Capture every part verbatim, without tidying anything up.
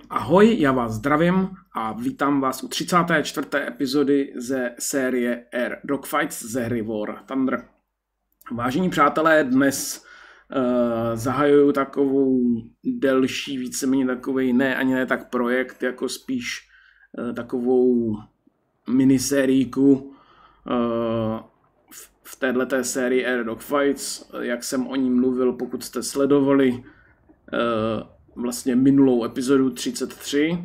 Ahoj, já vás zdravím a vítám vás u třicáté čtvrté epizody ze série Air Dogfights ze hry War Thunder. Vážení přátelé, dnes uh, zahajuju takovou delší, víceméně takovej, ne ani ne tak projekt, jako spíš uh, takovou minisérijku uh, v, v téhleté sérii Air Dogfights, jak jsem o ní mluvil, pokud jste sledovali uh, vlastně minulou epizodu třicet tři,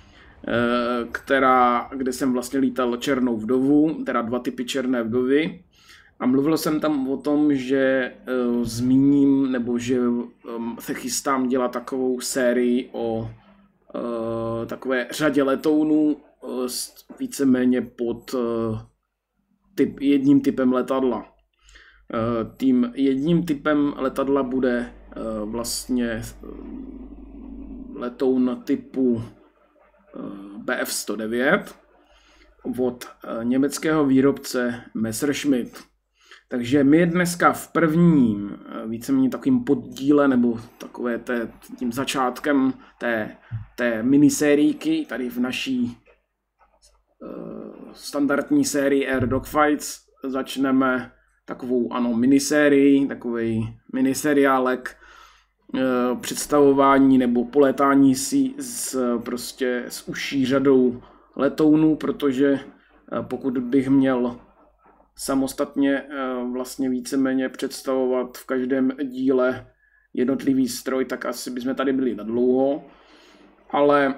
která, kde jsem vlastně lítal černou vdovu, teda dva typy černé vdovy. A mluvil jsem tam o tom, že uh, zmíním, nebo že um, se chystám dělat takovou sérii o uh, takové řadě letounů, uh, víceméně pod uh, typ, jedním typem letadla. Uh, tím jedním typem letadla bude uh, vlastně uh, letoun typu B F sto devět od německého výrobce Messerschmitt. Takže my dneska v prvním víceméně takovým poddíle nebo takové té, tím začátkem té, té minisérijky tady v naší uh, standardní sérii Air Dogfights začneme takovou ano minisérii, takový miniseriálek představování nebo polétání si s, prostě s užší řadou letounů, protože pokud bych měl samostatně vlastně víceméně představovat v každém díle jednotlivý stroj, tak asi bychom tady byli na dlouho, ale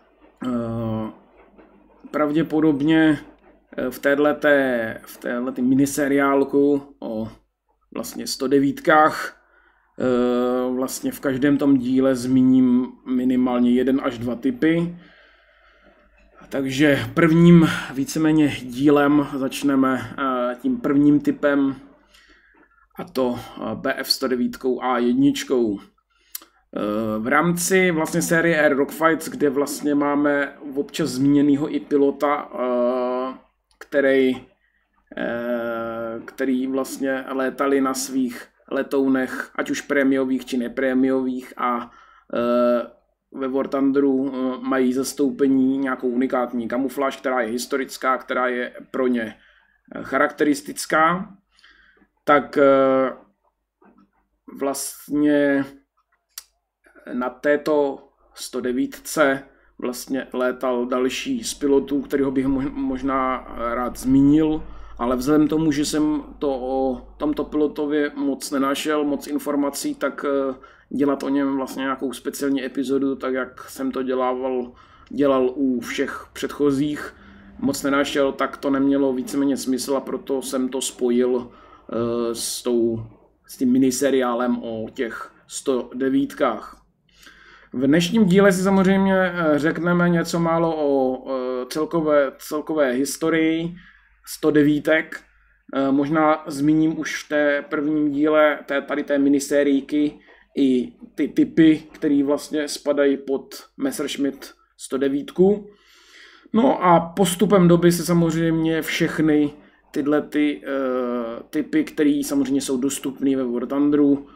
pravděpodobně v téhleté, v téhleté miniseriálku o vlastně sto devítkách vlastně v každém tom díle zmíním minimálně jeden až dva typy. Takže prvním víceméně dílem začneme tím prvním typem, a to B F sto devět A jedna. V rámci vlastně série Air Dogfights, kde vlastně máme občas zmíněnýho i pilota, který, který vlastně létali na svých letounech, ať už prémiových či neprémiových, a e, ve War Thunderu e, mají zastoupení nějakou unikátní kamufláž, která je historická, která je pro ně charakteristická, tak e, vlastně na této sto devět vlastně létal další z pilotů, kterého bych možná rád zmínil, ale vzhledem k tomu, že jsem to o tomto pilotově moc nenašel, moc informací, tak dělat o něm vlastně nějakou speciální epizodu, tak jak jsem to dělával, dělal u všech předchozích, moc nenašel, tak to nemělo víceméně smysl, a proto jsem to spojil uh, s, tou, s tím miniseriálem o těch sto devítkách. V dnešním díle si samozřejmě řekneme něco málo o uh, celkové, celkové historii sto devítek. Možná zmíním už v té prvním díle té, tady té minisérijky i ty typy, které vlastně spadají pod Messerschmitt sto devět. No a postupem doby se samozřejmě všechny tyhle ty, uh, typy, které samozřejmě jsou dostupné ve War Thunderu, uh,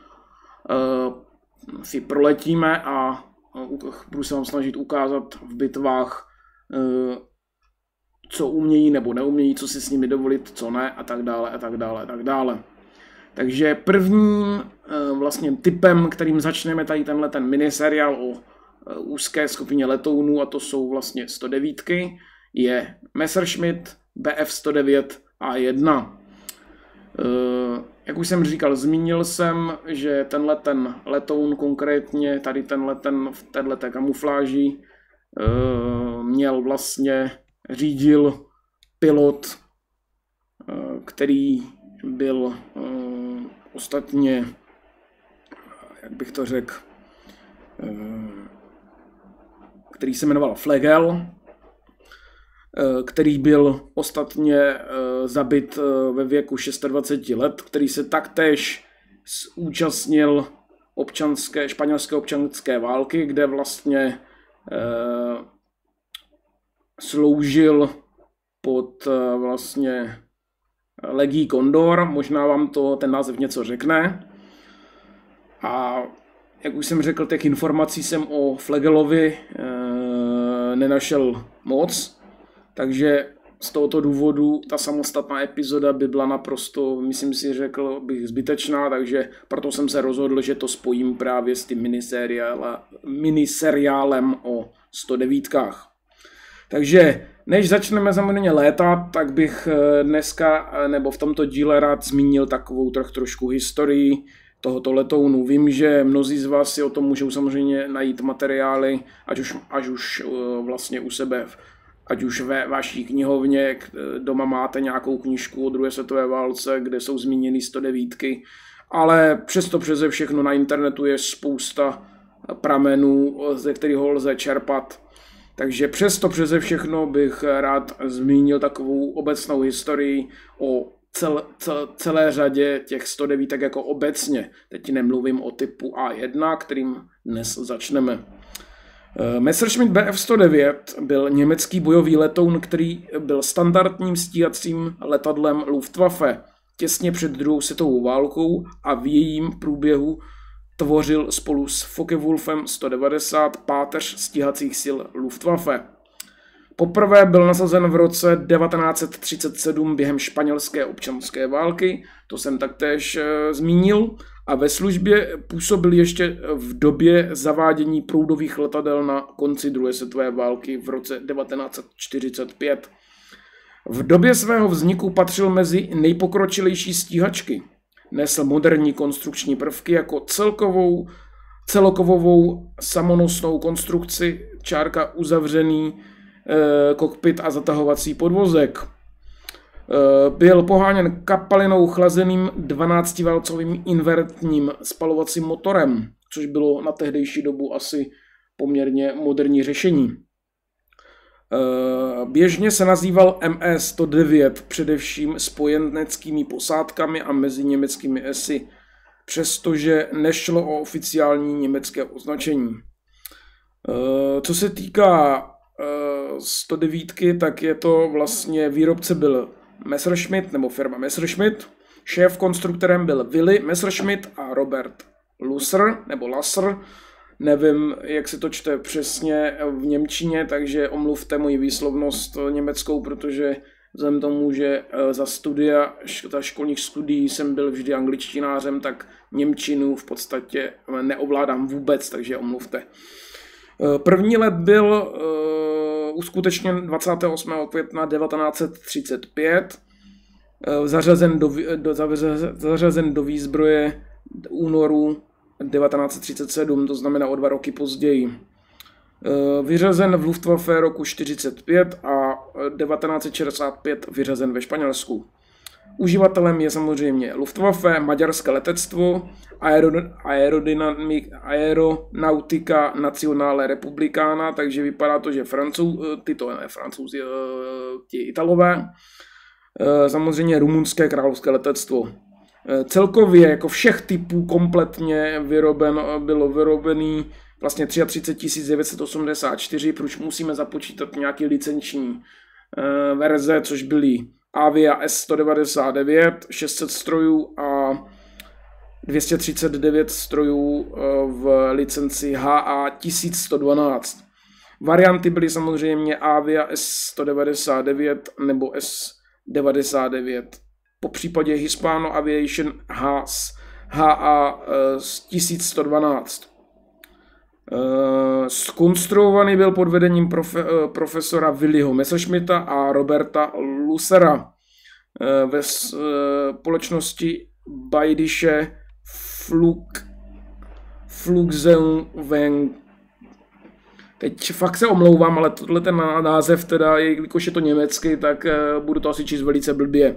si proletíme a uh, budu se vám snažit ukázat v bitvách, uh, co umějí nebo neumějí, co si s nimi dovolit, co ne, a tak dále, a tak dále, a tak dále. Takže prvním vlastně typem, kterým začneme tady tenhle ten miniseriál o úzké skupině letounů, a to jsou vlastně sto devět, je Messerschmitt B F sto devět A jedna. Jak už jsem říkal, zmínil jsem, že tenhle ten letoun konkrétně, tady tenhle ten v téhleté kamufláži, měl vlastně řídil pilot, který byl ostatně, jak bych to řekl, který se jmenoval Flegel, který byl ostatně zabit ve věku dvacet šest let, který se taktéž zúčastnil občanské, španělské občanské války, kde vlastně sloužil pod vlastně Legii Condor, možná vám to ten název něco řekne. A jak už jsem řekl, těch informací jsem o Flegelovi nenašel moc, takže z tohoto důvodu ta samostatná epizoda by byla naprosto, myslím si, řekl bych, zbytečná, takže proto jsem se rozhodl, že to spojím právě s tím miniseriálem o sto devítkách. Takže než začneme samozřejmě létat, tak bych dneska nebo v tomto díle rád zmínil takovou troch, trošku historii tohoto letounu. Vím, že mnozí z vás si o tom můžou samozřejmě najít materiály, ať už, až už vlastně u sebe, ať už ve vaší knihovně, doma máte nějakou knížku o druhé světové válce, kde jsou zmíněny sto devítky, ale přesto přeze všechno na internetu je spousta pramenů, ze kterých ho lze čerpat. Takže přesto přeze všechno bych rád zmínil takovou obecnou historii o cel, cel, celé řadě těch sto devítek jako obecně. Teď nemluvím o typu A jedna, kterým dnes začneme. Messerschmitt B F sto devět byl německý bojový letoun, který byl standardním stíhacím letadlem Luftwaffe těsně před druhou světovou válkou a v jejím průběhu tvořil spolu s Focke-Wulfem sto devadesát páteř stíhacích sil Luftwaffe. Poprvé byl nasazen v roce devatenáct set třicet sedm během španělské občanské války, to jsem taktéž e, zmínil, a ve službě působil ještě v době zavádění proudových letadel na konci druhé světové války v roce devatenáct set čtyřicet pět. V době svého vzniku patřil mezi nejpokročilejší stíhačky. Nesl moderní konstrukční prvky jako celkovou, celokovovou samonosnou konstrukci, čárka uzavřený e, kokpit a zatahovací podvozek. E, byl poháněn kapalinou chlazeným dvanáctiválcovým invertním spalovacím motorem, což bylo na tehdejší dobu asi poměrně moderní řešení. Běžně se nazýval M E sto devět především spojeneckými posádkami a mezi německými esy, přestože nešlo o oficiální německé označení. Co se týká sto devět, tak je to vlastně, výrobce byl Messerschmitt nebo firma Messerschmitt, šéf konstruktorem byl Willy Messerschmitt a Robert Lusser nebo Lasser. Nevím, jak se to čte přesně v němčině, takže omluvte moji výslovnost německou, protože vzhledem tomu, že za studia, za školních studií jsem byl vždy angličtinářem, tak němčinu v podstatě neovládám vůbec, takže omluvte. První let byl uh, uskutečněn dvacátého osmého května devatenáct set třicet pět, uh, zařazen, do, do, zařazen do výzbroje únoru devatenáct set třicet sedm, to znamená o dva roky později. Vyřazen v Luftwaffe roku čtyřicet pět a devatenáct set šedesát pět vyřazen ve Španělsku. Uživatelem je samozřejmě Luftwaffe, maďarské letectvo, Aeronautica Nazionale Republicana, takže vypadá to, že Francouz, tyto ne Francouzi, ti Italové, samozřejmě rumunské královské letectvo. Celkově jako všech typů kompletně vyroben, bylo vyrobený vlastně třicet tři tisíc devět set osmdesát čtyři, proč musíme započítat nějaký licenční e, verze, což byly Avia S sto devadesát devět, šest set strojů a dvě stě třicet devět strojů e, v licenci H A tisíc sto dvanáct. Varianty byly samozřejmě Avia S sto devadesát devět nebo S devadesát devět. Po případě Hispano Aviation H A tisíc sto dvanáct. Zkonstruovaný byl pod vedením profe, profesora Willyho Messerschmitta a Roberta Lussera ve společnosti Bayerische Flug, Flugzeugwerk. Teď fakt se omlouvám, ale tohle ten název, teda, jelikož je to německy, tak budu to asi číst velice blbě.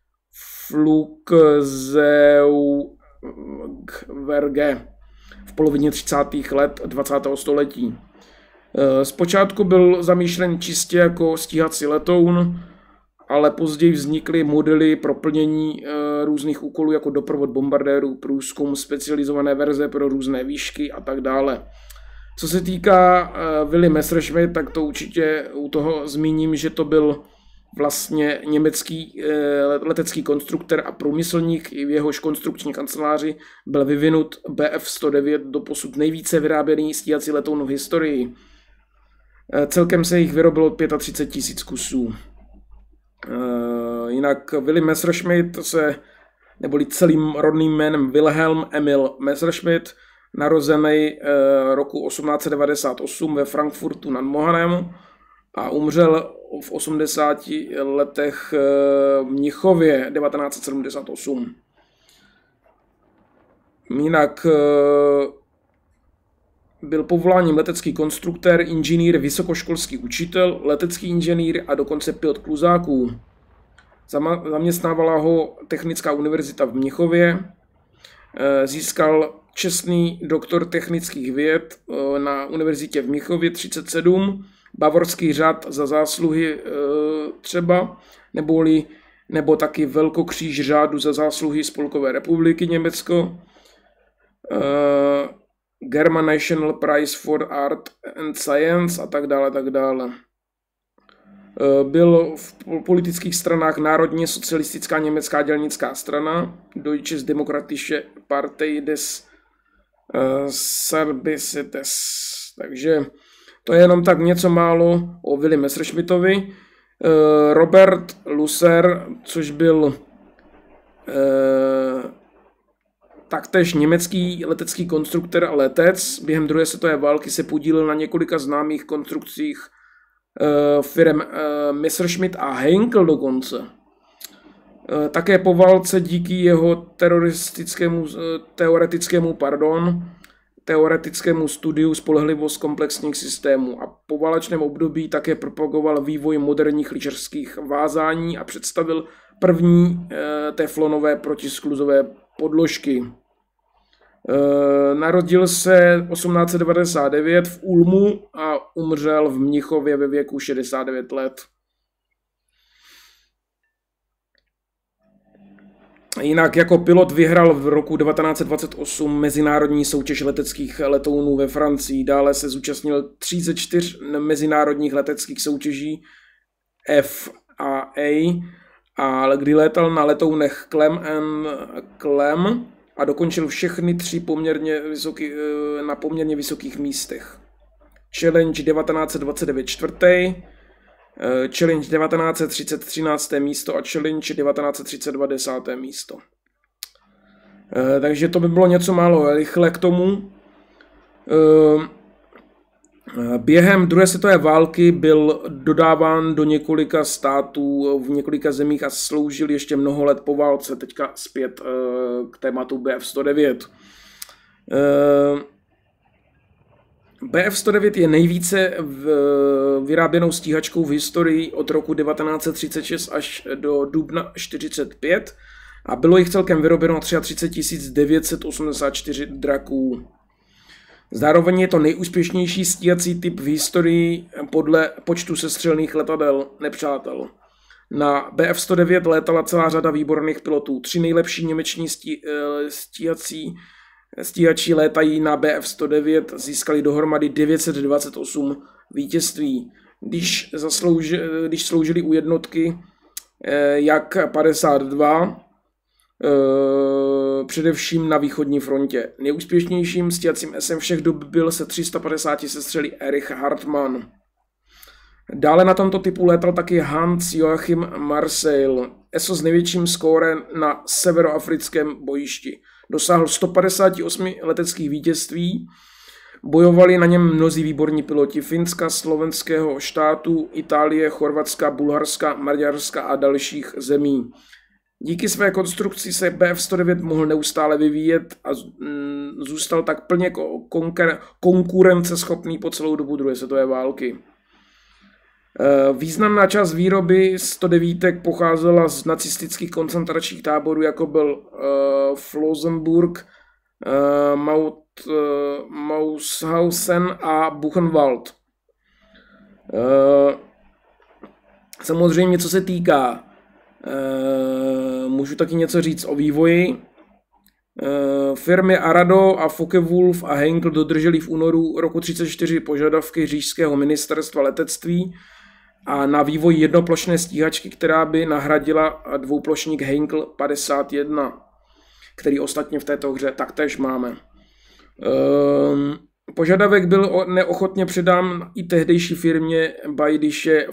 Flugzeugwerke v polovině třicátých let dvacátého století. Zpočátku byl zamýšlen čistě jako stíhací letoun, ale později vznikly modely pro plnění různých úkolů jako doprovod bombardérů, průzkum, specializované verze pro různé výšky a tak dále. Co se týká Willy Messerschmitt, tak to určitě u toho zmíním, že to byl vlastně německý letecký konstruktor a průmyslník, i v jehož konstrukční kanceláři byl vyvinut B F sto devět, doposud nejvíce vyráběný stíhací letoun v historii. Celkem se jich vyrobilo třicet pět tisíc kusů. Jinak Willy Messerschmitt se, neboli celým rodným jménem Wilhelm Emil Messerschmitt, narozený roku osmnáct set devadesát osm ve Frankfurtu nad Mohanem a umřel v osmdesáti letech v Mnichově devatenáct set sedmdesát osm. Jinak byl povoláním letecký konstruktér, inženýr, vysokoškolský učitel, letecký inženýr a dokonce pilot kluzáků. Zaměstnávala ho Technická univerzita v Mnichově. Získal čestný doktor technických věd na univerzitě v Mnichově třicet sedm, bavorský řád za zásluhy třeba, neboli, nebo taky velkokříž řádu za zásluhy Spolkové republiky Německo, German National Prize for Art and Science a tak dále, tak dále. Byl v politických stranách Národně socialistická německá dělnická strana, Deutsches Demokratische Partei des Servicetes. Takže to je jenom tak něco málo o Willy Messerschmittovi. Robert Lusser, což byl taktéž německý letecký konstruktor a letec, během druhé světové války se podílel na několika známých konstrukcích firem Messerschmitt a Heinkel dokonce. Také po válce díky jeho teroristickému, teoretickému, pardon, teoretickému studiu spolehlivost komplexních systémů a po válečném období také propagoval vývoj moderních lyžařských vázání a představil první teflonové protiskluzové podložky. Narodil se osmnáct set devadesát devět v Ulmu a umřel v Mnichově ve věku šedesát devět let. Jinak jako pilot vyhrál v roku devatenáct set dvacet osm mezinárodní soutěž leteckých letounů ve Francii. Dále se zúčastnil třicet čtyři mezinárodních leteckých soutěží F A A, a kdy létal na letounech Clem and Clem a dokončil všechny tři poměrně vysoký, na poměrně vysokých místech. Challenge devatenáct set dvacet devět čtvrtý, Challenge devatenáct set třicet třinácté místo a Challenge devatenáct set třicet dva desáté místo. Takže to by bylo něco málo rychle k tomu. Během druhé světové války byl dodáván do několika států v několika zemích a sloužil ještě mnoho let po válce. Teďka zpět k tématu B F sto devět. B F sto devět je nejvíce vyráběnou stíhačkou v historii od roku devatenáct set třicet šest až do dubna čtyřicet pět a bylo jich celkem vyrobeno třicet tři tisíc devět set osmdesát čtyři draků. Zároveň je to nejúspěšnější stíhací typ v historii podle počtu sestřelených letadel nepřátel. Na B F sto devět létala celá řada výborných pilotů. Tři nejlepší němeční stí, stíhací stíhači létají na B F sto devět, získali dohromady devět set dvacet osm vítězství. Když, zaslouži, když sloužili u jednotky jak padesát dva, především na východní frontě. Nejúspěšnějším stíhacím esem všech dob byl se tři sta padesáti sestřely Erich Hartmann. Dále na tomto typu létal taky Hans Joachim Marseille, eso s největším skórem na severoafrickém bojišti. Dosáhl sto padesát osm leteckých vítězství, bojovali na něm mnozí výborní piloti Finska, slovenského štátu, Itálie, Chorvatska, Bulharska, Maďarska a dalších zemí. Díky své konstrukci se B F sto devět mohl neustále vyvíjet a zůstal tak plně konkurenceschopný po celou dobu druhé světové války. Významná část výroby sto devět pocházela z nacistických koncentračních táborů, jako byl uh, Flossenburg, uh, Maut, uh, Mauthausen a Buchenwald. Uh, samozřejmě, co se týká, uh, můžu taky něco říct o vývoji. Uh, firmy Arado a Focke-Wulf a Heinkel dodrželi v únoru roku třicet čtyři požadavky říšského ministerstva letectví a na vývoj jednoplošné stíhačky, která by nahradila dvouplošník Heinkel padesát jedna, který ostatně v této hře taktéž máme. Um, Požadavek byl neochotně předán i tehdejší firmě Bayerische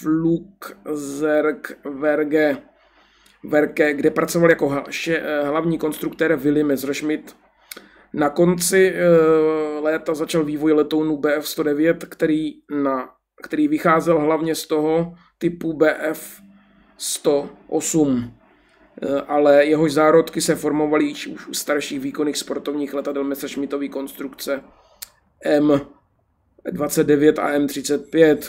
Flugzeugwerke, kde pracoval jako hlavní konstruktér Willy Messerschmitt. Na konci léta začal vývoj letounů B F sto devět, který, na, který vycházel hlavně z toho typu B F sto osm, ale jehož zárodky se formovaly již už u starších výkonných sportovních letadel Messerschmittovy konstrukce M dvacet devět a M třicet pět.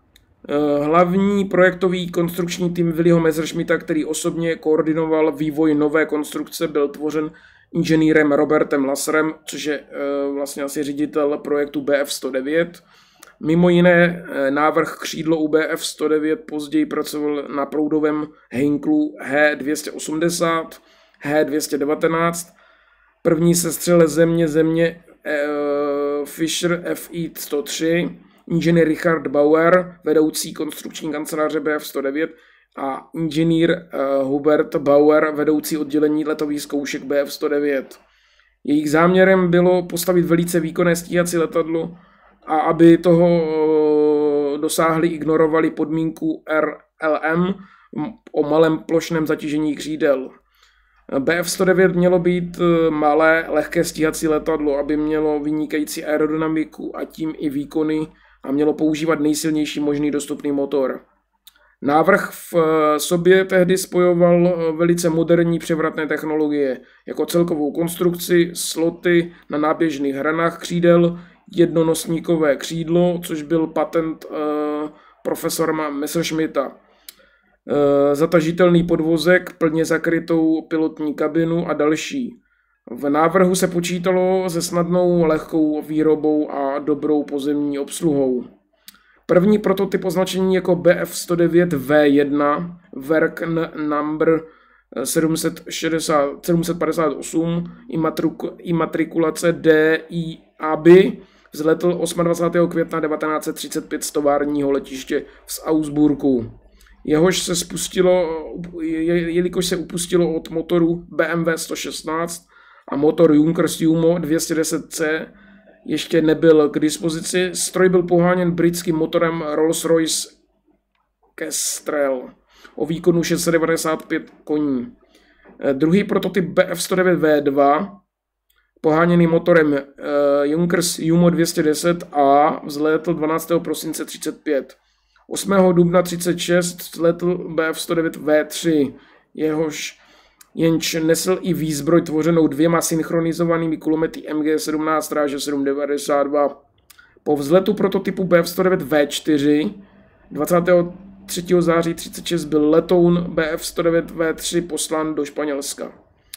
Hlavní projektový konstrukční tým Willyho Messerschmitta, který osobně koordinoval vývoj nové konstrukce, byl tvořen inženýrem Robertem Lasserem, což je vlastně asi ředitel projektu B F sto devět. Mimo jiné návrh křídlo u B F sto devět později pracoval na proudovém Henkelu H dvě stě osmdesát, H dvě stě devatenáct, první sestřele země země Fischer F I sto tři, inženýr Richard Bauer, vedoucí konstrukční kanceláře B F sto devět a inženýr Hubert Bauer, vedoucí oddělení letových zkoušek B F sto devět. Jejich záměrem bylo postavit velice výkonné stíhací letadlo a aby toho dosáhli, ignorovali podmínku R L M o malém plošném zatížení křídel. B F sto devět mělo být malé, lehké stíhací letadlo, aby mělo vynikající aerodynamiku a tím i výkony a mělo používat nejsilnější možný dostupný motor. Návrh v sobě tehdy spojoval velice moderní převratné technologie, jako celkovou konstrukci, sloty na náběžných hranách křídel, jednonosníkové křídlo, což byl patent uh, profesora Messerschmitta, zatažitelný podvozek, plně zakrytou pilotní kabinu a další. V návrhu se počítalo se snadnou, lehkou výrobou a dobrou pozemní obsluhou. První prototyp označení jako B F sto devět V jedna, Werk number sedm set padesát osm, imatrikulace D I A B, vzletl dvacátého osmého května devatenáct set třicet pět z továrního letiště v Augsburgu. Jehož se spustilo, jelikož se upustilo od motoru B M W sto šestnáct a motor Junkers Jumo dvě stě deset C ještě nebyl k dispozici, stroj byl poháněn britským motorem Rolls-Royce Kestrel o výkonu šest set devadesát pět koní. Druhý prototyp B F sto devět V dva, poháněný motorem Junkers Jumo dvě stě deset A, vzlétl dvanáctého prosince třicet pět. osmého dubna třicet šest vzletl B F sto devět V tři, jehož jenž nesl i výzbroj tvořenou dvěma synchronizovanými kulomety M G sedmnáct ráže sedm devadesát dva. Po vzletu prototypu B F sto devět V čtyři dvacátého třetího září třicet šest byl letoun B F sto devět V tři poslán do Španělska.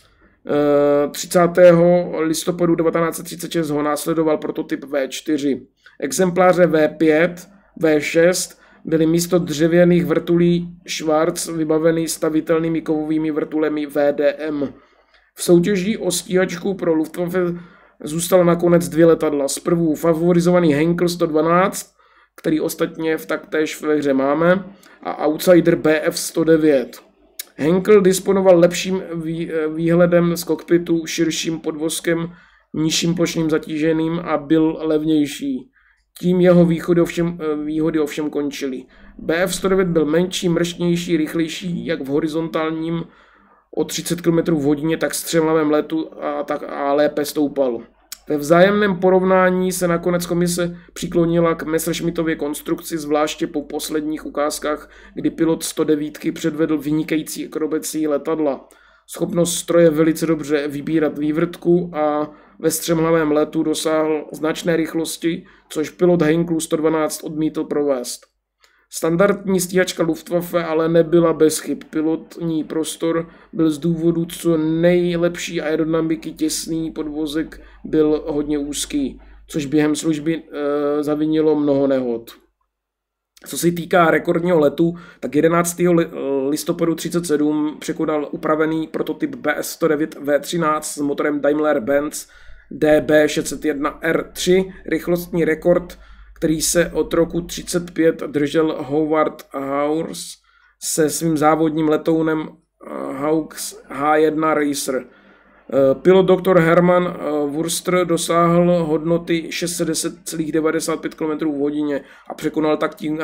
třicátého listopadu devatenáct set třicet šest ho následoval prototyp V čtyři. Exempláře V pět, V šest byly místo dřevěných vrtulí Schwarz vybaveny stavitelnými kovovými vrtulemi V D M. V soutěži o stíhačku pro Luftwaffe zůstalo nakonec dvě letadla. Zprvu favorizovaný Henkel sto dvanáct, který ostatně v taktéž ve hře máme, a outsider B F sto devět. Henkel disponoval lepším výhledem z kokpitu, širším podvozkem, nižším plošným zatížením a byl levnější. Tím jeho výhody ovšem, výhody ovšem končily. B F sto devět byl menší, mrštnější, rychlejší jak v horizontálním o třicet kilometrů v hodině, tak střemlavém letu a, tak, a lépe stoupal. Ve vzájemném porovnání se nakonec komise přiklonila k Messerschmittově konstrukci, zvláště po posledních ukázkách, kdy pilot sto devět předvedl vynikající akrobací letadla. Schopnost stroje velice dobře vybírat vývrtku a ve střemhlavém letu dosáhl značné rychlosti, což pilot Henkelu sto dvanáct odmítl provést. Standardní stíhačka Luftwaffe ale nebyla bez chyb. Pilotní prostor byl z důvodu co nejlepší aerodynamiky těsný, podvozek byl hodně úzký, což během služby e, zavinilo mnoho nehod. Co se týká rekordního letu, tak jedenáctého listopadu třicet sedm překonal upravený prototyp B S sto devět V třináct s motorem Daimler-Benz D B šest set jedna R tři rychlostní rekord, který se od roku třicet pět držel Howard Hawes se svým závodním letounem Hawks H jedna Racer. Pilot doktor Hermann Wurster dosáhl hodnoty šest set deset celá devadesát pět kilometrů v hodině a překonal tak tím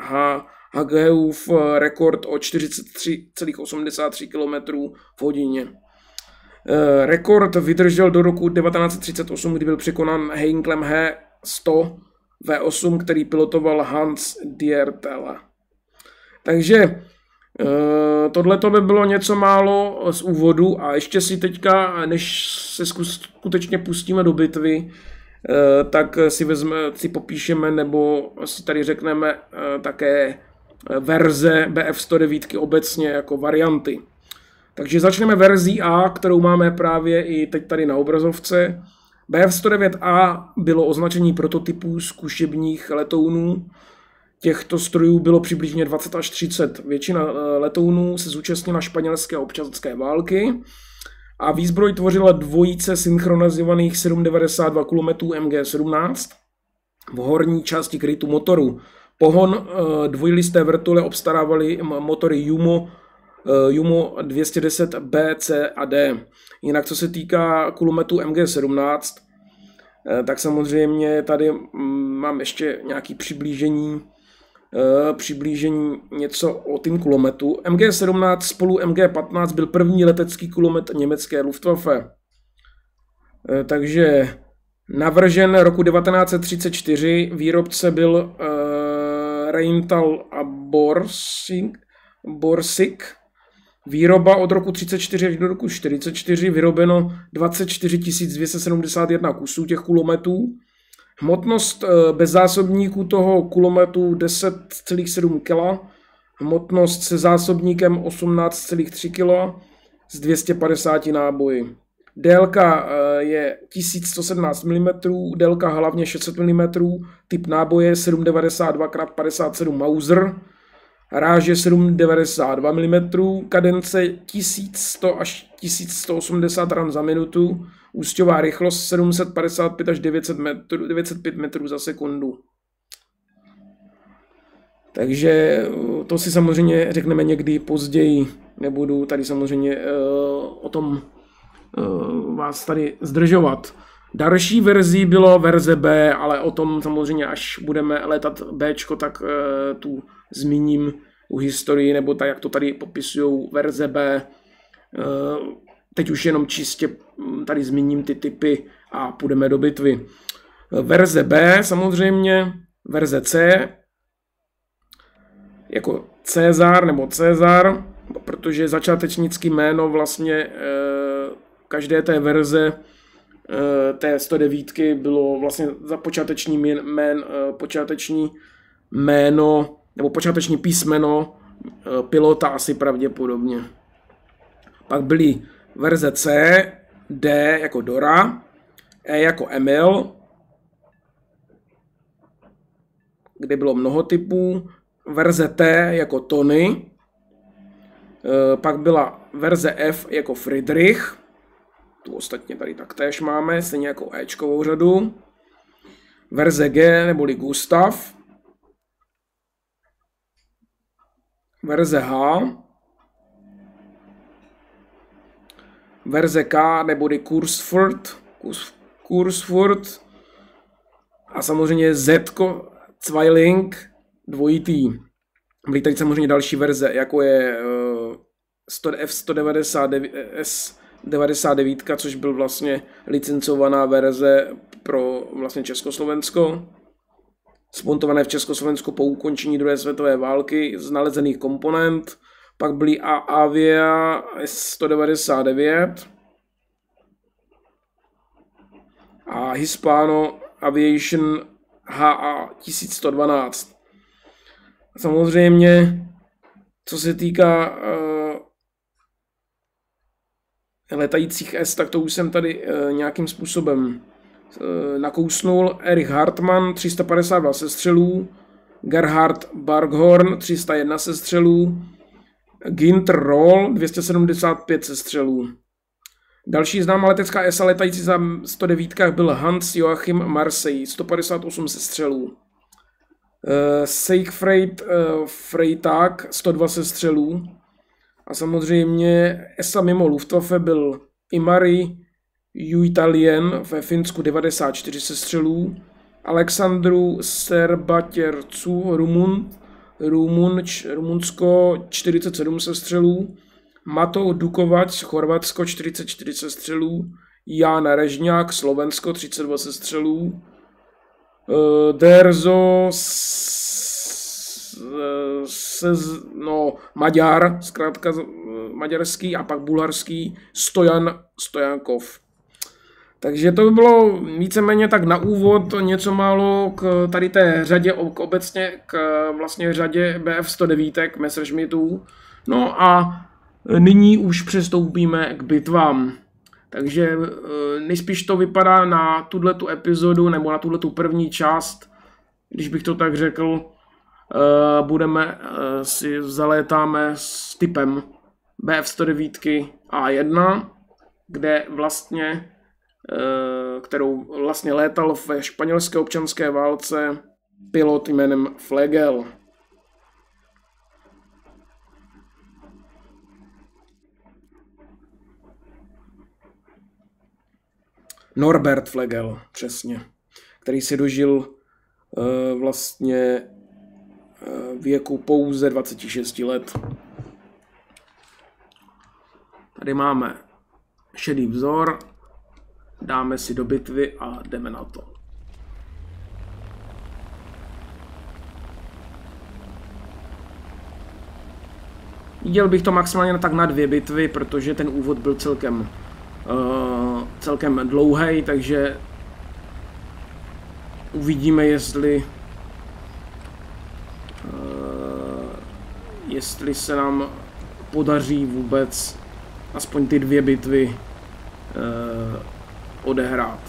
Hageův rekord o čtyřicet tři celá osmdesát tři kilometrů v hodině. Rekord vydržel do roku devatenáct set třicet osm, kdy byl překonán Heinklem H sto V osm, který pilotoval Hans Diertel. Takže tohle to by bylo něco málo z úvodu a ještě si teďka, než se skutečně pustíme do bitvy, tak si, vezme, si popíšeme nebo si tady řekneme také verze B F sto devět obecně jako varianty. Takže začneme verzí A, kterou máme právě i teď tady na obrazovce. B F sto devět A bylo označení prototypů zkušebních letounů. Těchto strojů bylo přibližně dvacet až třicet. Většina letounů se zúčastnila španělské občanské války a výzbroj tvořila dvojice synchronizovaných sedm set devadesát dva kulometů M G sedmnáct v horní části krytu motoru. Pohon dvojlisté vrtule obstarávaly motory Jumo, Jumo dvě stě deset B, C a D. Jinak co se týká kulometů M G sedmnáct, tak samozřejmě tady mám ještě nějaké přiblížení, přiblížení něco o tým kulometu. M G sedmnáct spolu M G patnáct byl první letecký kulomet německé Luftwaffe. Takže navržen roku devatenáct set třicet čtyři, výrobce byl uh, Rheinmetall a Borsig, Borsig. Výroba od roku třicet čtyři až do roku čtyřicet čtyři, vyrobeno dvacet čtyři tisíc dvě stě sedmdesát jedna kusů těch kulometů. Hmotnost bez zásobníků toho kulometu deset celá sedm kilogramů, hmotnost se zásobníkem osmnáct celá tři kilogramů z dvě stě padesát náboji. Délka je tisíc sto sedmnáct milimetrů, délka hlavně šest set milimetrů, typ náboje sedm set devadesát dva krát padesát sedm Mauser, ráže sedm set devadesát dva milimetrů, kadence tisíc sto až tisíc sto osmdesát ran za minutu, úsťová rychlost sedm set padesát pět až devět set metrů, devět set pět metrů za sekundu. Takže to si samozřejmě řekneme někdy později, nebudu tady samozřejmě uh, o tom uh, vás tady zdržovat. Další verzí bylo verze B, ale o tom samozřejmě, až budeme letat Bčko, tak uh, tu zmíním u historii, nebo tak, jak to tady popisují verze B. Uh, teď už jenom čistě tady zmíním ty typy a půjdeme do bitvy. Verze B samozřejmě, verze C, jako Cezar nebo Cezar, protože začátečnický jméno vlastně uh, každé té verze té sto devět bylo vlastně za počáteční jmén, počáteční jméno nebo počáteční písmeno pilota asi pravděpodobně. Pak byly verze C, D jako Dora, E jako Emil, kde bylo mnoho typů, verze T jako Tony, pak byla verze F jako Friedrich, tu ostatně tady taktéž máme, stejně jako Ečkovou řadu. Verze G neboli Gustav. Verze H. Verze K neboli Kursfurt. Kursfurt. A samozřejmě Z, Zweiling, dvojitý. Byly tady samozřejmě další verze, jako je F sto devadesát devět S devadesát devět, což byl vlastně licencovaná verze pro vlastně Československo. Spontované v Československu po ukončení druhé světové války z nalezených komponent. Pak byly Avia S sto devadesát devět a Hispano Aviation H A tisíc sto dvanáct. Samozřejmě, co se týká uh, letajících S, tak to už jsem tady uh, nějakým způsobem uh, nakousnul. Erich Hartmann tři sta padesát dva sestřelů, Gerhard Barkhorn tři sta jedna sestřelů, Günther Roll dvě stě sedmdesát pět sestřelů. Další známá letecká S letající za sto devět byl Hans Joachim Marseille sto padesát osm sestřelů. Uh, Siegfried uh, Freytag sto dva sestřelů. A samozřejmě E S A mimo Luftwaffe byl Imari Juitalien ve Finsku devadesát čtyři sestřelů, Alexandru Serbatěrcu Rumun, Rumunč, Rumunsko čtyřicet sedm sestřelů, Mato Dukovac Chorvatsko čtyřicet čtyři sestřelů, Jan Režňák Slovensko třicet dva sestřelů, Derzo se, no, Maďar, zkrátka maďarský, a pak bulharský Stojan Stojankov. Takže to by bylo víceméně tak na úvod něco málo k tady té řadě, k obecně k vlastně řadě B F sto devět Messerschmittů. No a nyní už přestoupíme k bitvám. Takže nejspíš to vypadá na tuhletu epizodu nebo na tuhletu první část, když bych to tak řekl, budeme si zalétáme s typem B F sto devět A jedna, kde vlastně kterou vlastně létal ve španělské občanské válce pilot jménem Flegel. Norbert Flegel, přesně, který si dožil uh, vlastně uh, věku pouze dvacet šest let. Tady máme šedý vzor, dáme si do bitvy a jdeme na to. Viděl bych to maximálně tak na dvě bitvy, protože ten úvod byl celkem Uh, celkem dlouhý, takže uvidíme, jestli uh, jestli se nám podaří vůbec aspoň ty dvě bitvy uh, odehrát.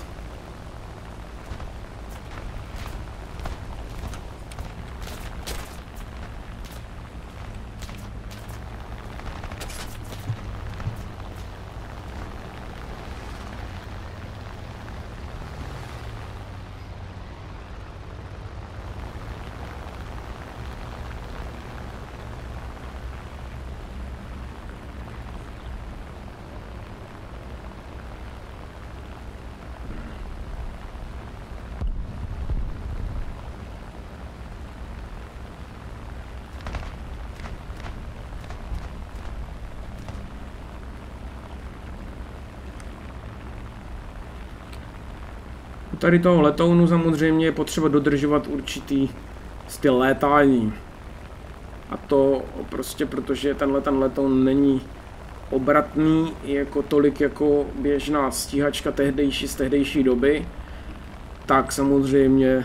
Tady toho letounu samozřejmě je potřeba dodržovat určitý styl létání. A to prostě protože tenhle ten letoun není obratný jako tolik jako běžná stíhačka tehdejší z tehdejší doby, tak samozřejmě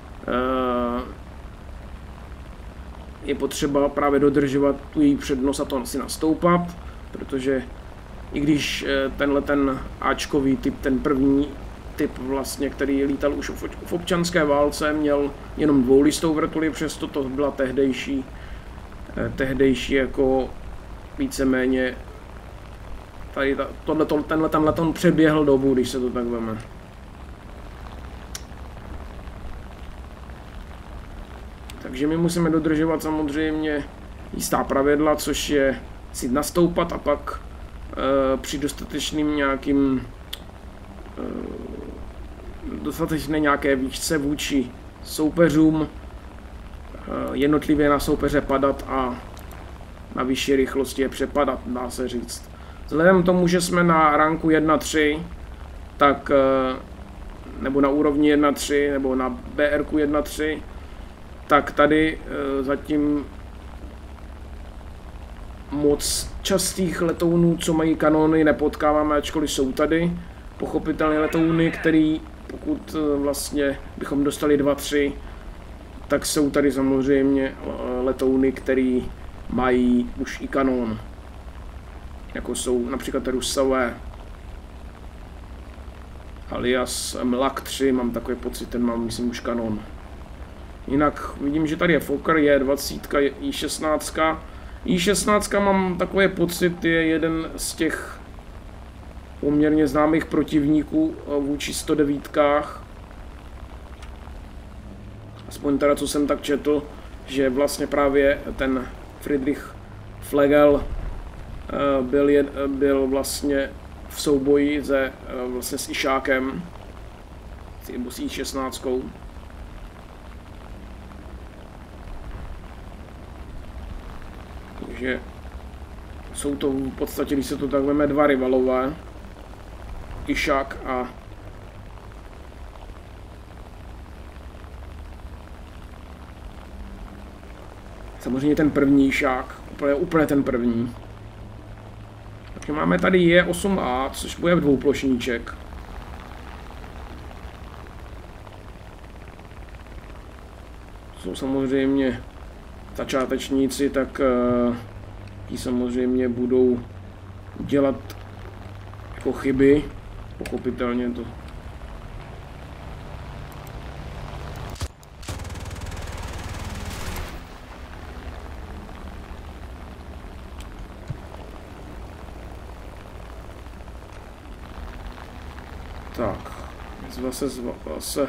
je potřeba právě dodržovat tu její přednost a to si nastoupat, protože i když tenhle ten áčkový typ, ten první typ vlastně, který lítal už v občanské válce, měl jenom dvoulistou vrtuli, přesto to byla tehdejší, tehdejší jako víceméně tady ta, tohleto, tenhle ten letoun přeběhl dobu, když se to tak veme. Takže my musíme dodržovat samozřejmě jistá pravidla, což je si nastoupat a pak e, při dostatečným nějakým e, dostatečné nějaké výšce vůči soupeřům jednotlivě na soupeře padat a na vyšší rychlosti je přepadat, dá se říct. Vzhledem k tomu, že jsme na ranku jedna tři, tak nebo na úrovni jedna tři, nebo na B R jedna tři, tak tady zatím moc častých letounů, co mají kanony, nepotkáváme, ačkoliv jsou tady. Pochopitelně letouny, který pokud vlastně bychom dostali dva tři, tak jsou tady samozřejmě letouny, které mají už i kanon. Jako jsou například Rusové. Alias Mlak tři, mám takový pocit, ten mám, myslím, už kanon. Jinak vidím, že tady je Fokker, je dvacet, I šestnáct. I šestnáct mám takový pocit, je jeden z těch poměrně známých protivníků vůči sto devět. Aspoň teda, co jsem tak četl, že vlastně právě ten Friedrich Flegel byl, jed, byl vlastně v souboji se, vlastně s Išákem, s I šestnáct. Takže jsou to v podstatě, když se to tak veme, dva rivalové. Išák a samozřejmě ten první Išák, úplně, úplně ten první. Takže máme tady J osm A, což bude dvouplošníček. Jsou samozřejmě začátečníci, tak uh, ti samozřejmě budou dělat jako chyby, pochopitelně to. Tak, zase, zase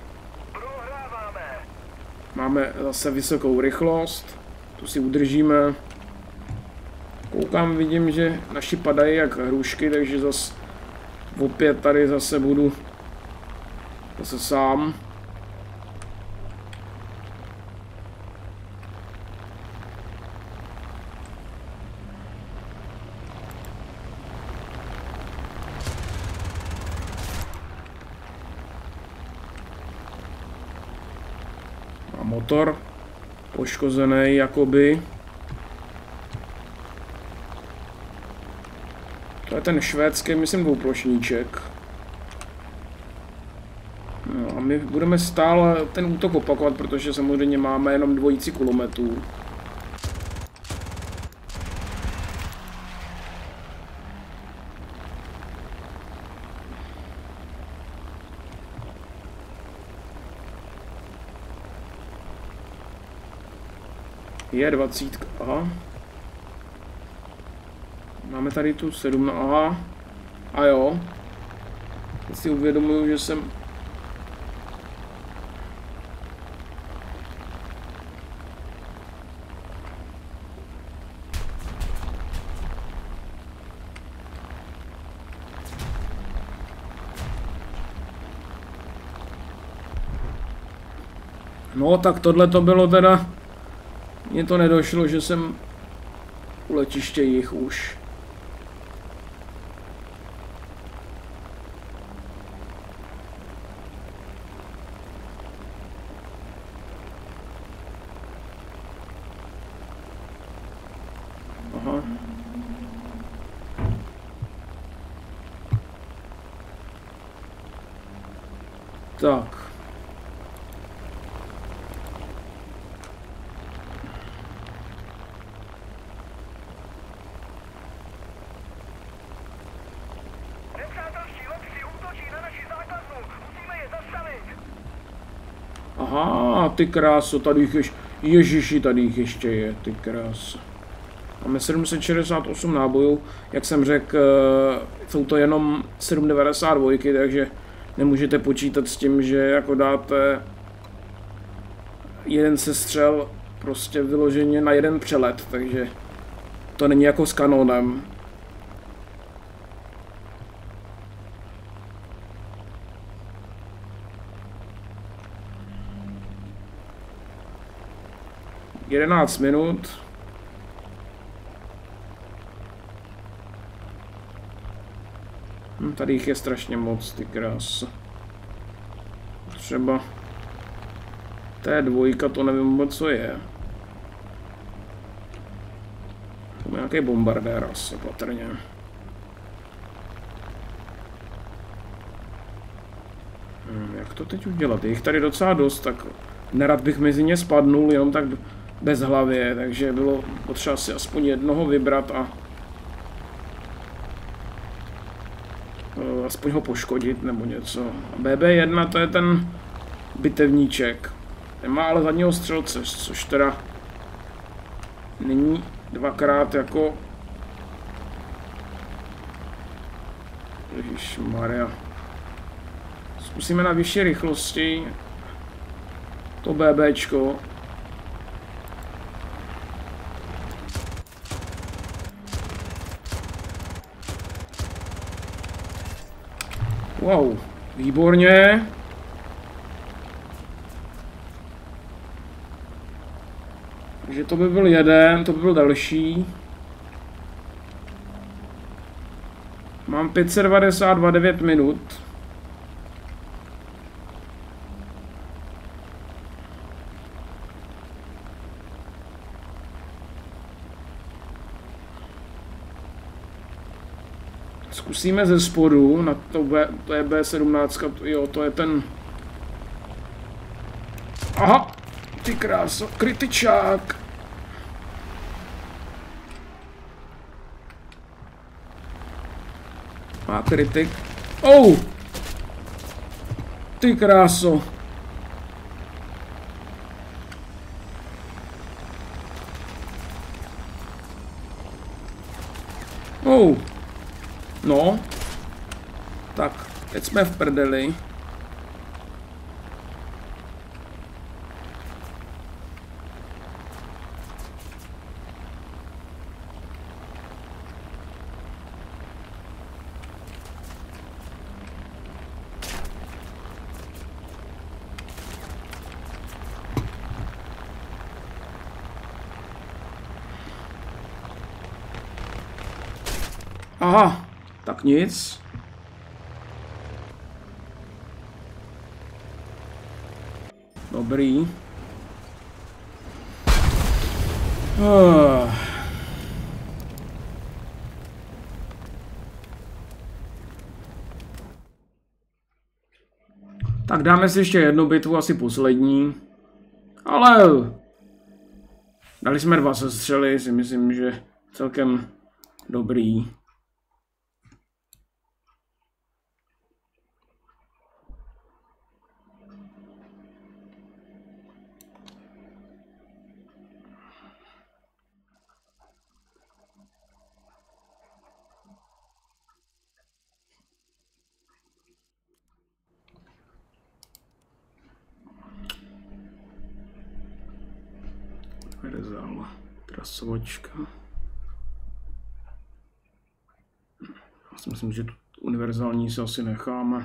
máme zase vysokou rychlost, tu si udržíme. Koukám, vidím, že naši padají jak hrušky, takže zase opět tady zase budu zase sám. Má motor poškozený jakoby. To je ten švédský, myslím, dvouplošníček. No a my budeme stále ten útok opakovat, protože samozřejmě máme jenom dvojici kulometů. Je dvacet, aha. Máme tady tu sedm, aha. A jo. Teď si uvědomuju, že jsem... No, tak tohle to bylo teda... Mně to nedošlo, že jsem u letiště jich už. Aha. Tak. Aha, ty kráso, tady jich ještě, ježiši, tady jich ještě je, ty kráso. Máme sedm set šedesát osm nábojů, jak jsem řekl, jsou to jenom sedm devadesát dva, takže nemůžete počítat s tím, že jako dáte jeden sestřel prostě vyloženě na jeden přelet, takže to není jako s kanonem. jedenáct minut. Hm, tady jich je strašně moc, ty krás. Třeba té dvojka, to nevím vůbec, co je. To je nějaký bombardér asi, patrně. Hm, jak to teď udělat? Je jich tady docela dost, tak nerad bych mezi ně spadnul, jenom tak bez hlavě, takže bylo potřeba si aspoň jednoho vybrat a aspoň ho poškodit nebo něco. B B jedna to je ten bitevníček. Ten má ale zadního střelce, což teda není dvakrát jako... Ježišmarja. Zkusíme na vyšší rychlosti to BBčko. Wow, výborně. Takže to by byl jeden, to by byl další. Mám pět set devadesát dva, devět minut. Zkusíme ze spodu, na to, B, to je B sedmnáct, jo, to je ten... Aha, ty kráso, kritičák. Má kritik. Oh! Ty kráso. Oh! No, tak, teď jsme v prdeli. Aha. Tak nic. Dobrý. Uh. Tak dáme si ještě jednu bitvu, asi poslední. Ale dali jsme dva sestřely, si myslím, že celkem dobrý. Rezal, trasovačka. Já si myslím, že tu univerzální si asi necháme.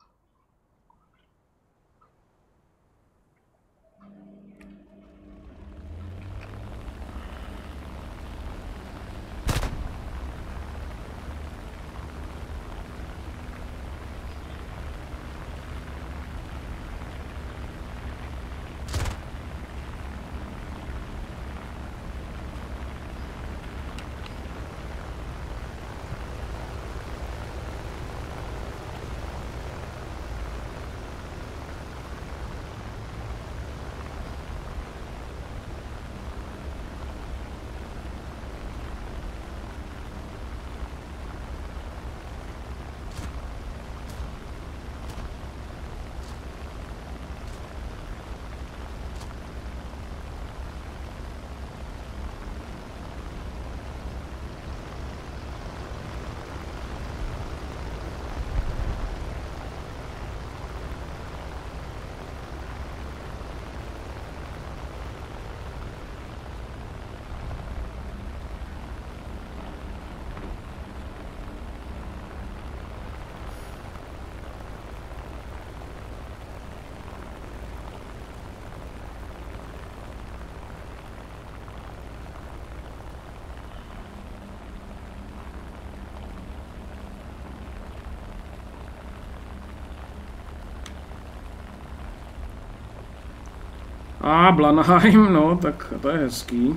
A Blanheim, no, tak to je hezký.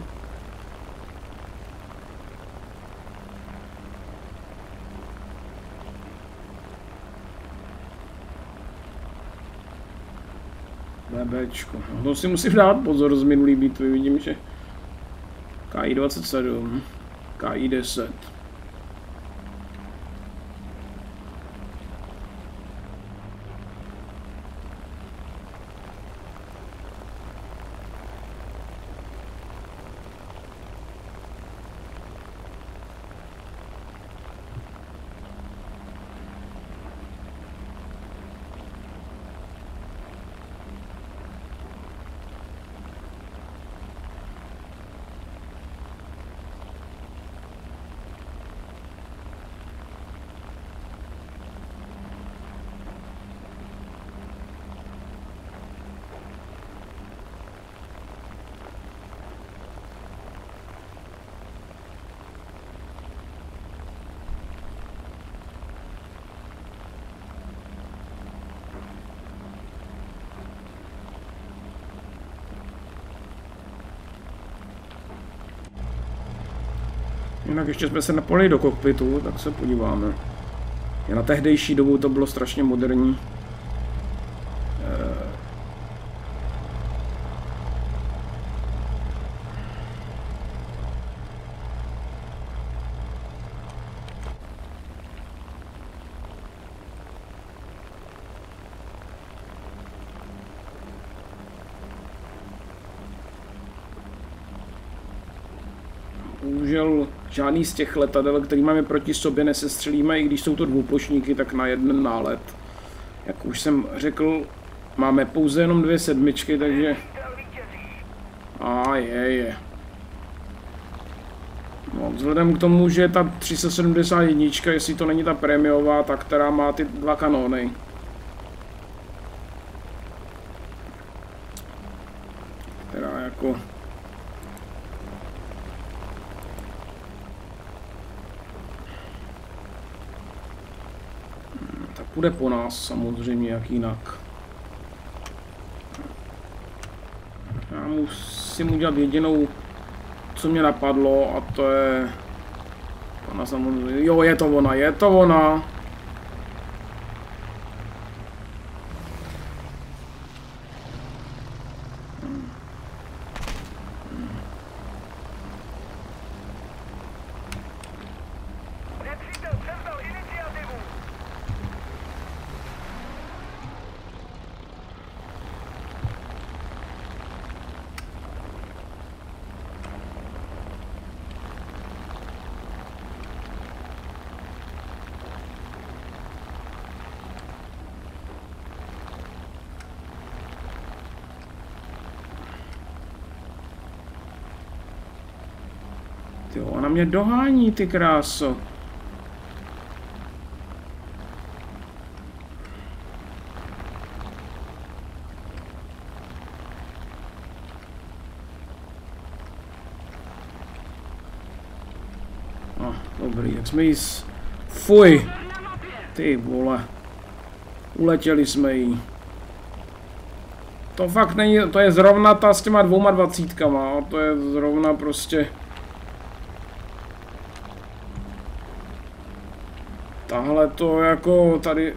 BBčko. No, to si musím dát pozor z minulý bitvy, vidím, že K I dvacet sedm, K I deset. Jinak ještě jsme se napojili do kokpitu, tak se podíváme. Na tehdejší dobu to bylo strašně moderní. Bohužel žádný z těch letadel, který máme proti sobě, nesestřelíme, i když jsou to dvouplošníky, tak na jeden nálet. Jak už jsem řekl, máme pouze jenom dvě sedmičky, takže... A je, je. No, vzhledem k tomu, že ta tři sta sedmdesát jedna, jestli to není ta prémiová, ta, která má ty dva kanóny. Která jako... Půjde po nás samozřejmě, jak jinak. Já musím udělat jedinou, co mě napadlo, a to je... Ona samozřejmě... Jo, je to ona, je to ona! Jo, ona mě dohání, ty kráso. No, dobrý, jak jsme jí s... Fuj! Ty vole. Uletěli jsme jí. To fakt není, to je zrovna ta s těma dvouma dvacítkama, to je zrovna prostě... Tahle to jako tady...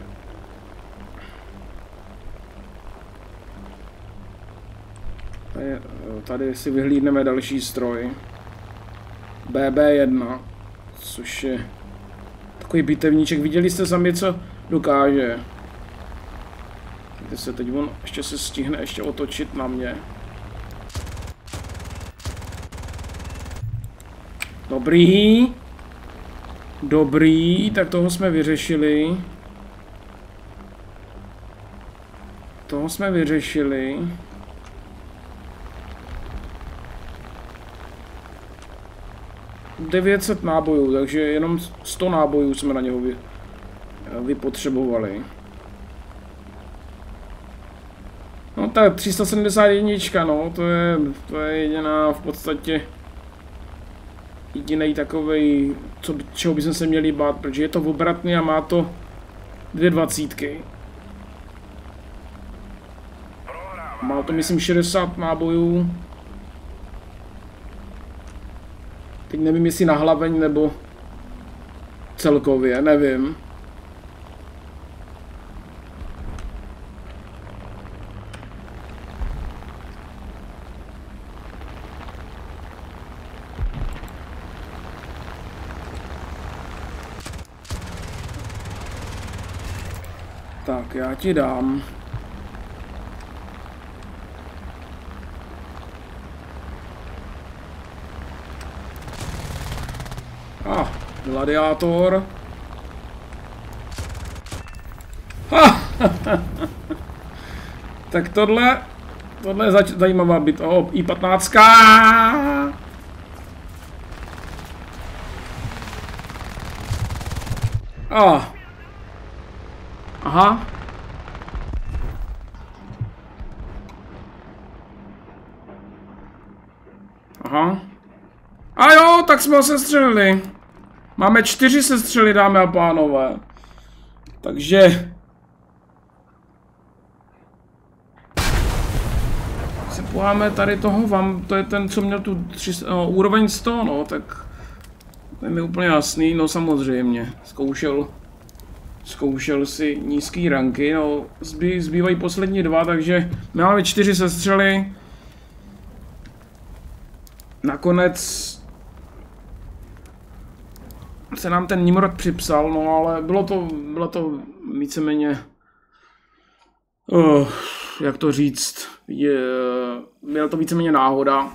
Tady, tady si vyhlídneme další stroj. B B jedna, což je takový bitevníček. Viděli jste sami, co dokáže. Teď se teď on ještě se stihne ještě otočit na mě. Dobrý. Dobrý, tak toho jsme vyřešili. Toho jsme vyřešili. devět set nábojů, takže jenom sto nábojů jsme na něho vy, vypotřebovali. No tak tři sta sedmdesát jedna, no, to je, to je jediná v podstatě jediný takovej, co, čeho bychom se měli bát, protože je to obratný a má to dvě dvacítky. Má to myslím šedesát nábojů. Teď nevím, jestli na hlaveň nebo celkově, nevím. Tak, já ti dám. A, ah, gladiátor. Ha! Tak tohle, tohle je zač zajímavá byt. O, I patnáct. Ah. Aha. Aha. A jo, tak jsme ho sestřelili. Máme čtyři sestřely, dámy a pánové. Takže... se poháme tady toho vám, to je ten, co měl tu tři, no, úroveň sto, no, tak... To je mi úplně jasný, no samozřejmě. Zkoušel, zkoušel si nízký ranky, no zbý, zbývají poslední dva, takže my máme čtyři sestřely. Nakonec se nám ten Nimrod připsal, no ale bylo to, bylo to víceméně, uh, jak to říct, je, byla to víceméně náhoda.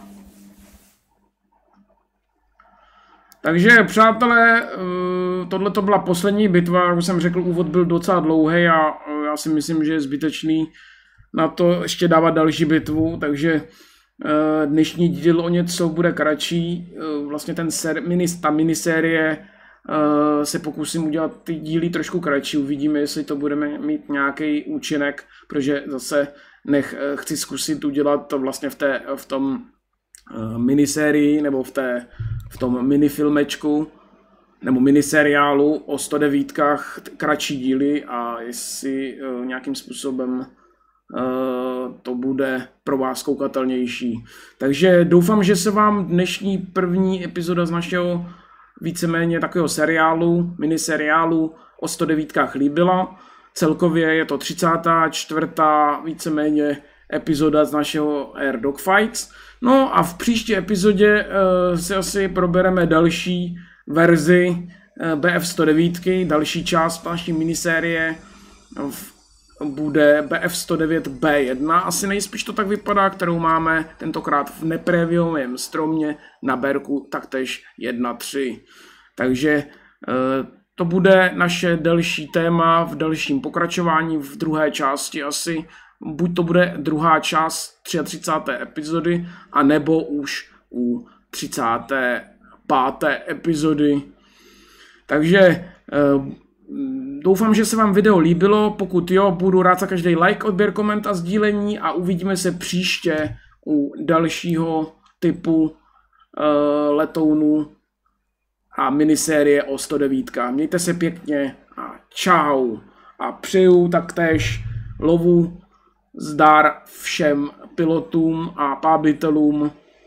Takže přátelé, tohle to byla poslední bitva, jak jsem řekl, úvod byl docela dlouhý a já si myslím, že je zbytečný na to ještě dávat další bitvu, takže dnešní díl o něco bude kratší, vlastně ten ser, mini, ta minisérie se pokusím udělat ty díly trošku kratší, uvidíme, jestli to budeme mít nějaký účinek, protože zase nech, chci zkusit udělat to vlastně v, té, v tom minisérii nebo v, té, v tom minifilmečku nebo miniseriálu o sto devět kratší díly a jestli nějakým způsobem to bude pro vás koukatelnější. Takže doufám, že se vám dnešní první epizoda z našeho víceméně takového seriálu, miniseriálu o sto devět líbila. Celkově je to třicátá čtvrtá víceméně epizoda z našeho Air Dogfights. No a v příští epizodě uh, si asi probereme další verzi uh, B F sto devět, další část naší minisérie v, bude B F sto devět B jedna, asi nejspíš to tak vypadá, kterou máme tentokrát v nepréviovém stromě na Berku taktéž jedna tři. Takže uh, to bude naše další téma v dalším pokračování v druhé části asi. Buď to bude druhá část třicáté třetí epizody, anebo už u třicáté páté epizody. Takže doufám, že se vám video líbilo. Pokud jo, budu rád za každý like, odběr, koment a sdílení a uvidíme se příště u dalšího typu letounů a minisérie o sto devět. Mějte se pěkně a čau. A přeju taktéž lovu zdar všem pilotům a pábitelům,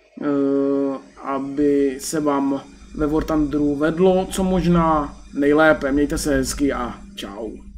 aby se vám ve War Thunderu vedlo co možná nejlépe. Mějte se hezky a čau.